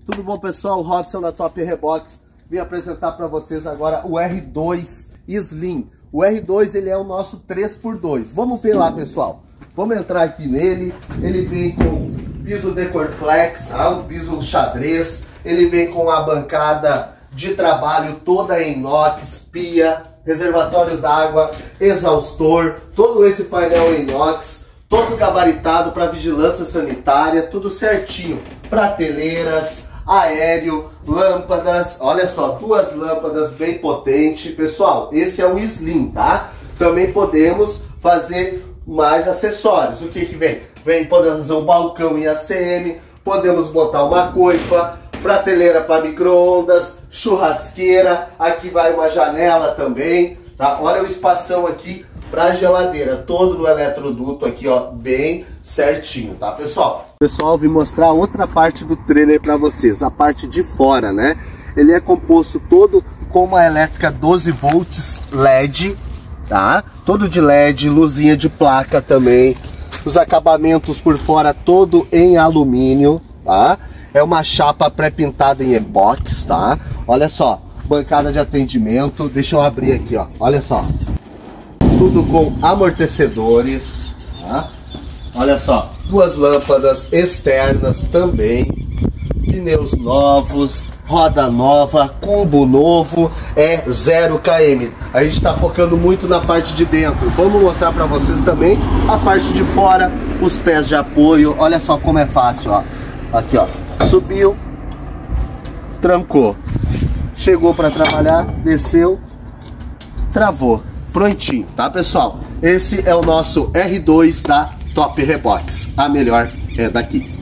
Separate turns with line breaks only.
Tudo bom, pessoal? Robson da Top Rebox. Vim apresentar para vocês agora o R2 Slim. O R2 ele é o nosso 3x2. Vamos ver lá, pessoal. Vamos entrar aqui nele. Ele vem com piso Decorflex, um piso xadrez. Ele vem com a bancada de trabalho toda em inox, pia, reservatórios d'água, exaustor, todo esse painel em inox, todo gabaritado para vigilância sanitária, tudo certinho. Prateleiras, aéreo, lâmpadas, olha só, duas lâmpadas bem potentes. Pessoal, esse é o Slim, tá? Também podemos fazer mais acessórios. O que que vem? Podemos fazer um balcão em ACM, podemos botar uma coifa, prateleira para micro-ondas, churrasqueira, aqui vai uma janela também, tá? Olha o espação aqui para geladeira, todo no eletroduto aqui, ó, bem certinho, tá, pessoal? Pessoal, vim mostrar outra parte do trailer para vocês, a parte de fora, né? Ele é composto todo com uma elétrica 12 volts LED, tá? Todo de LED, luzinha de placa também, os acabamentos por fora todo em alumínio, tá? É uma chapa pré-pintada em epóxi, tá? Olha só, bancada de atendimento, deixa eu abrir aqui, ó, olha só. Tudo com amortecedores, tá? Olha só, duas lâmpadas externas também, pneus novos, roda nova, cubo novo, é 0 km. A gente está focando muito na parte de dentro. Vamos mostrar para vocês também a parte de fora, os pés de apoio. Olha só como é fácil, ó. Aqui, ó, subiu, trancou, chegou para trabalhar, desceu, travou. Prontinho, tá, pessoal? Esse é o nosso R2 da Top Rebox. A melhor é daqui.